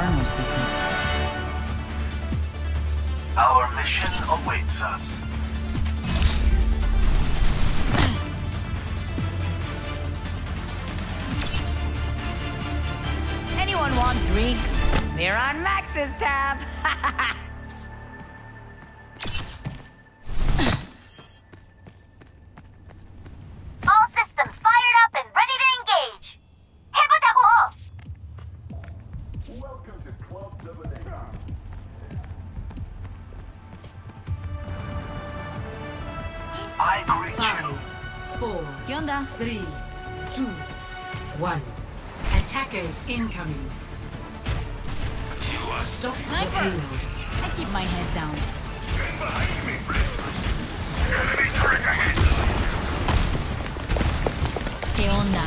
are no secrets. Our mission awaits us. Anyone want drinks? They're on Max's tab. All systems fired up and ready to engage. 해보자고. Welcome to Club 7A. I greet you. 4, ¿Qué onda? 3, 2, 1. Attackers incoming. Stop the Sniper! payload. I keep my head down. Stand behind me, friend. Enemy turret ahead. ¿Qué onda?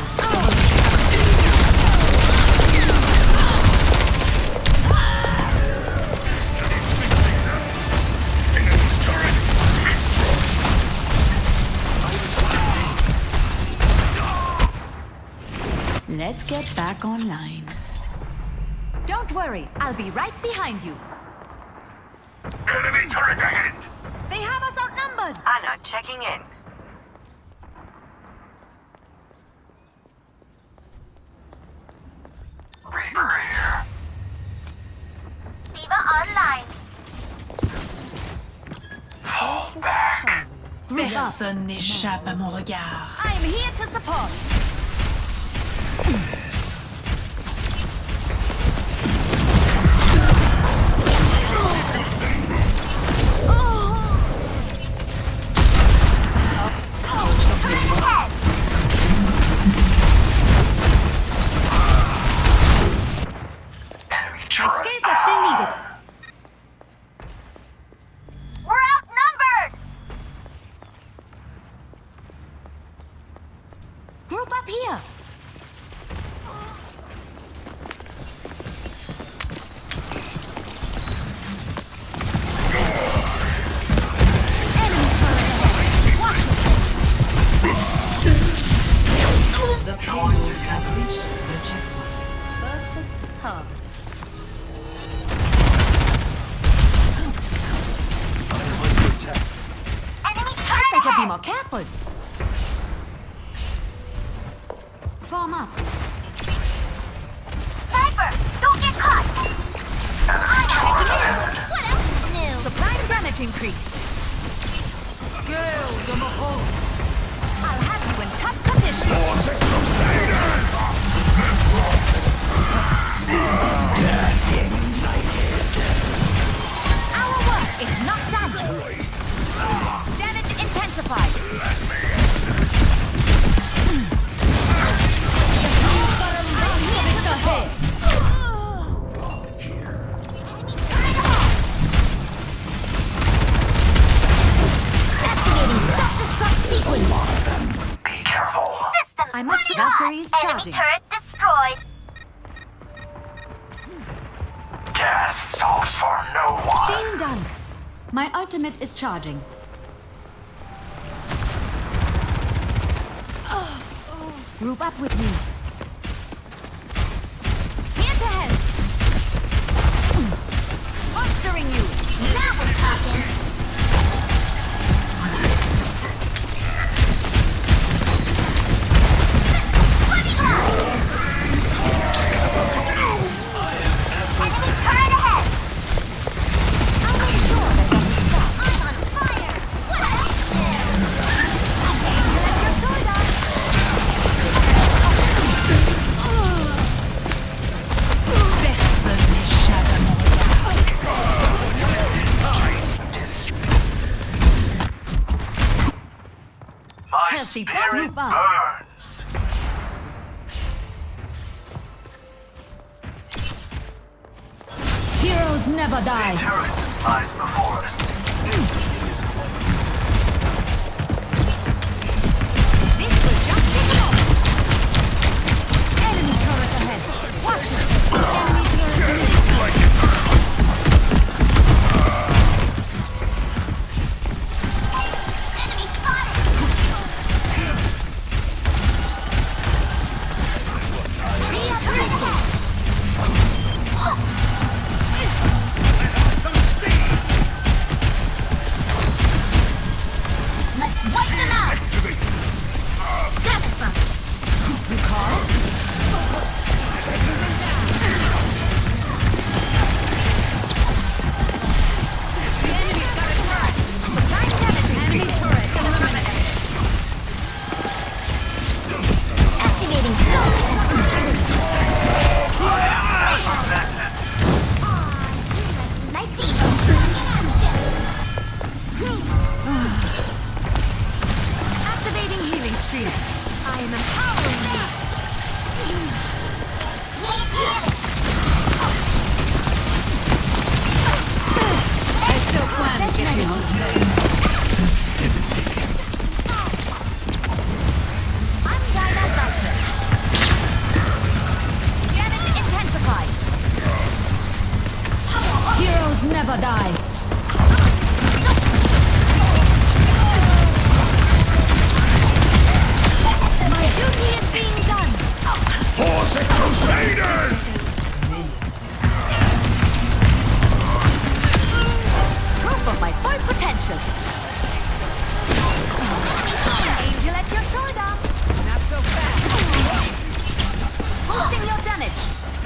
Let's get back online. Don't worry, I'll be right behind you. Enemy turret ahead. They have us outnumbered. Anna checking in. Reaper here. Diva online. Fall back. Personne n'échappe à mon regard. I'm here to support. Enemy My turret. skills are still needed. We're outnumbered. Group up here. The payload has reached the checkpoint. Perfect hub. Enemy turret Better be ahead. more careful. Form up. Sniper, don't get caught. I'm checking in. What else is new? Supply and damage increase. I'll have you in top condition. Our work is not done. Damage intensified. Activating self-destruct sequence. Be careful. Systems I must- running hot. Valkyrie's Enemy charging. turret destroyed. Death stops for no one. Being done. My ultimate is charging. Group up with me. Here to help. Monstering you. Now we're talking. Running hot. Enemy turret ahead. I'll make sure that doesn't stop. I'm on fire. What else is there? Let your shoulder. Personne n'échappe à mon My Healthy spirit group up. burns. Heroes never die. Turret lies before us. This will just take a moment. Enemy turret ahead. Watch it. Enemy turret ahead. Enemy spotted. Reinforcement. enough! Activate. Damn it, Buck! Enemy turret eliminated. Activating soul Light beam in action! Activating healing stream. I am empowering you. Need healing! I still plan to get you on Festivity. I'm Dinah Viper. Damage intensified. Heroes never die. My duty is being done. Force Crusaders! Go for my full potential. Angel at your shoulder. Not so fast. Boosting your damage.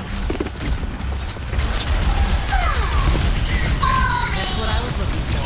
That's what I was looking for.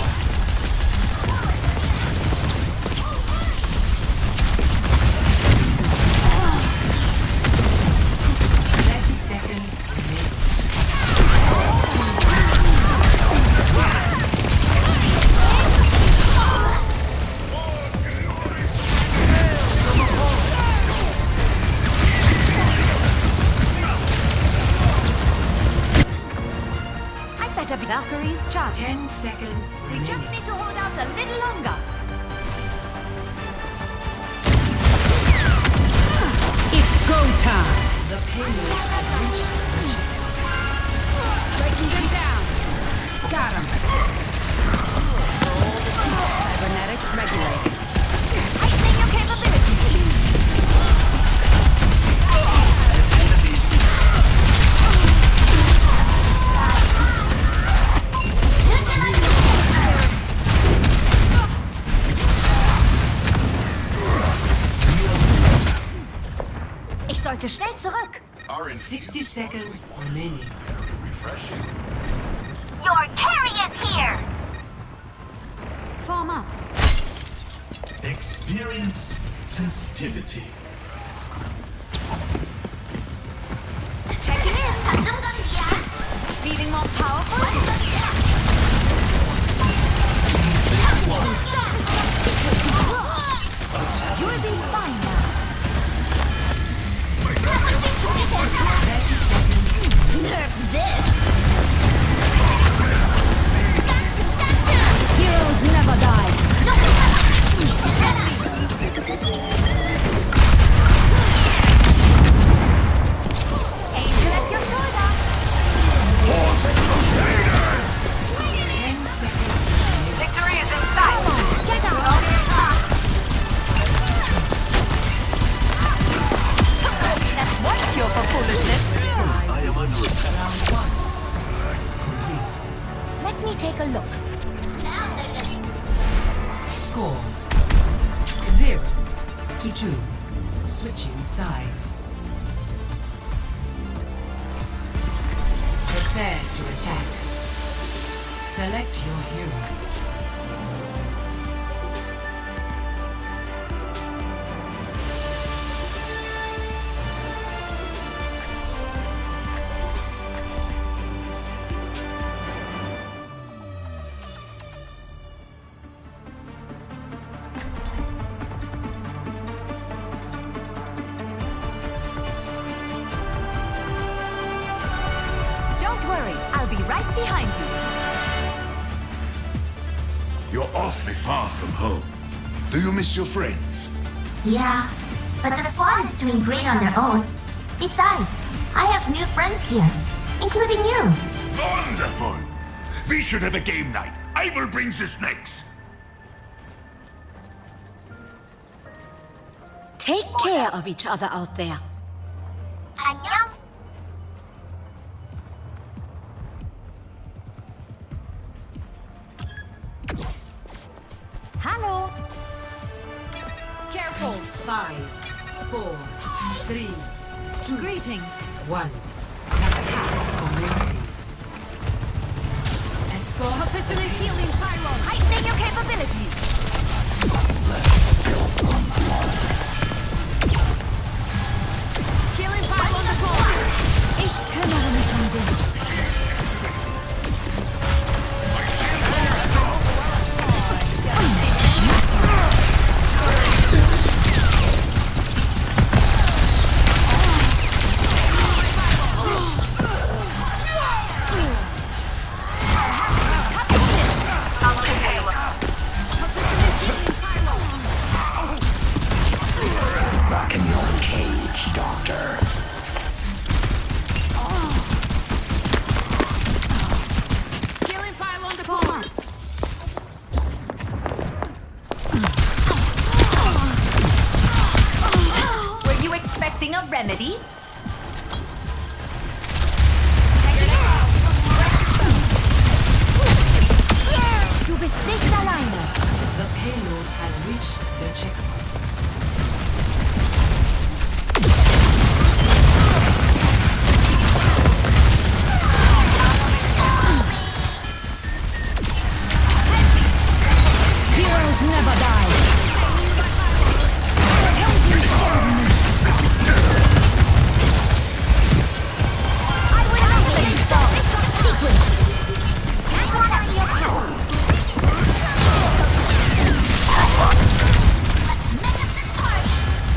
Valkyrie's charge. 10 seconds. We just need to hold out a little longer. It's go time. The payload has reached Breaking them down. Got him. Cybernetics regulated. Heightening your capabilities. Ich sollte schnell zurück. 60 seconds remaining. Refreshing. Your carry is here! Form up. Experience festivity. Checking in. 감동감이야! Feeling more powerful? You'll be fine now. Nerf this! Heroes never die. Angel at your shoulder. Force Crusaders! 10 seconds. Victory is in sight. Get out. That's one cure for foolishness. I am under attack. Round 1. Complete. Let me take a look. Now they're just... Score 0 to 2. Switching sides. Prepare to attack. Select your hero. Don't worry, I'll be right behind you. You're awfully far from home. Do you miss your friends? Yeah, but the squad is doing great on their own. Besides, I have new friends here, including you. Wonderful! We should have a game night. I will bring the snacks. Take care of each other out there. 안녕? Hallo. careful. 5, 4, 3, Greetings. 1. Attack commencing. Escort Positioning healing pylon. Heightening your capabilities. Healing pylon deployed. Ich kümmere mich um dich. Back in your cage, Doctor. Healing pylon deployed. Were you expecting a remedy? Du bist nicht alleine. The payload has reached the checkpoint. Heroes never die. Helden sterben nicht. I will not install this sequence. I want to be your power. Make up this party.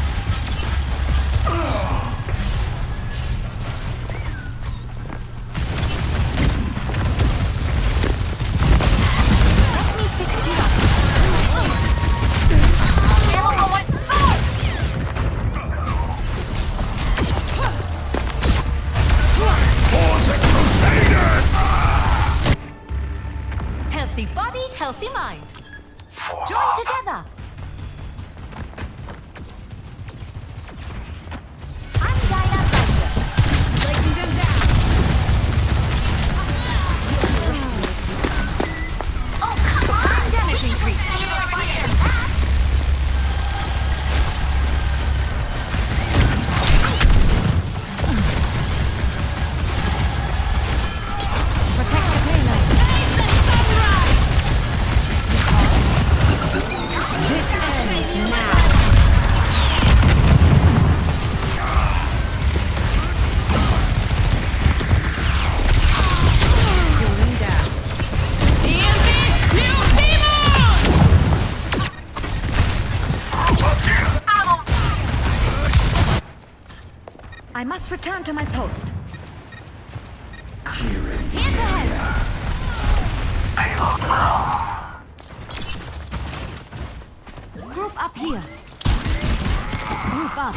Let me fix you up. For the Crusader! Healthy body, healthy mind. Join together. I'm Dinah Thunder. Breaking them down. Oh, come on! Damage increase. Protect the payload. This ends now. Cooling down. I must return to my post. Clearing. Hands ahead. Group up here. Group up.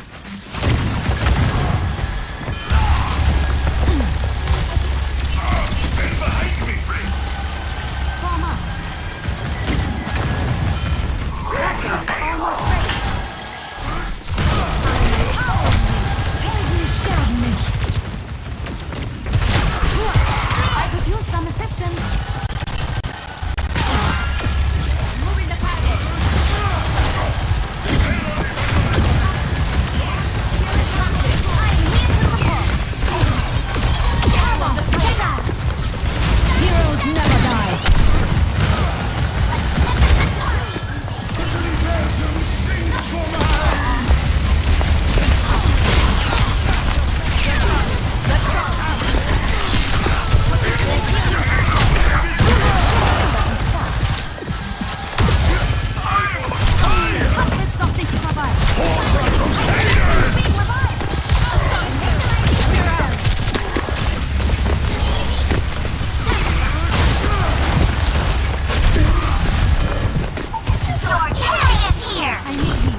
Stand behind me, friends! Form up. Almost ready. Helden sterben nicht. I could use some assistance. Moving the packet. Heroes never die. Hast es doch nicht vorbei. For the Crusaders! I need healing.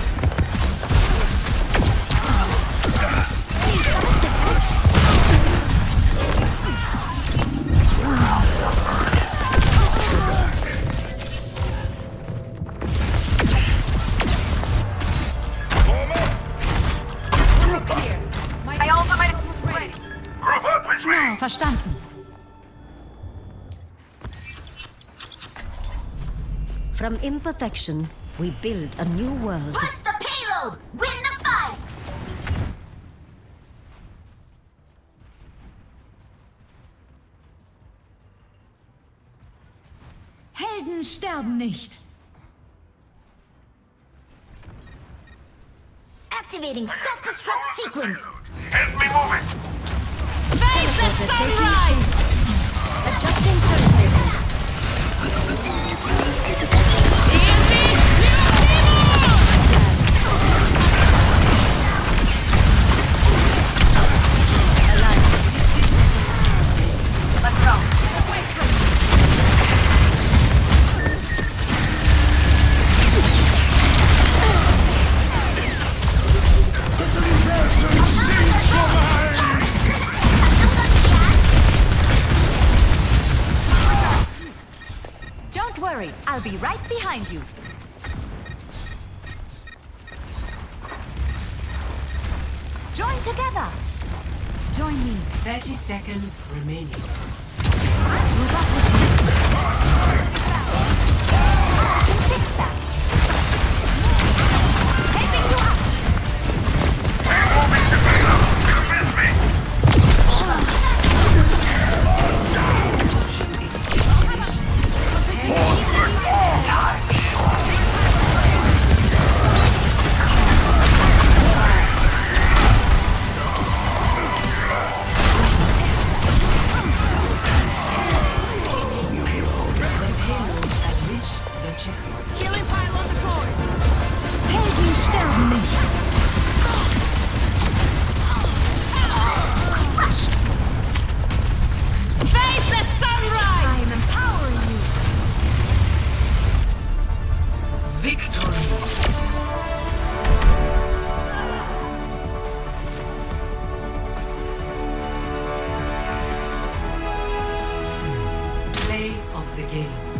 Need some assistance. Form up! Group up! My ultimate is ready. Group up with me! Verstanden. From imperfection We build a new world. Push the payload! Win the fight! Helden sterben nicht. Activating self-destruct sequence! Help me move it! Face the sunrise! Adjusting turret placement. Don't worry, I'll be right behind you. Join together. Join me. 30 seconds remaining. Move up with me. I can fix that. Taking you up. Moving the payload! You missed me! Killing pylon deployed. Helden sterben nicht. Face the sunrise! I am empowering you. Victory! Play of the game.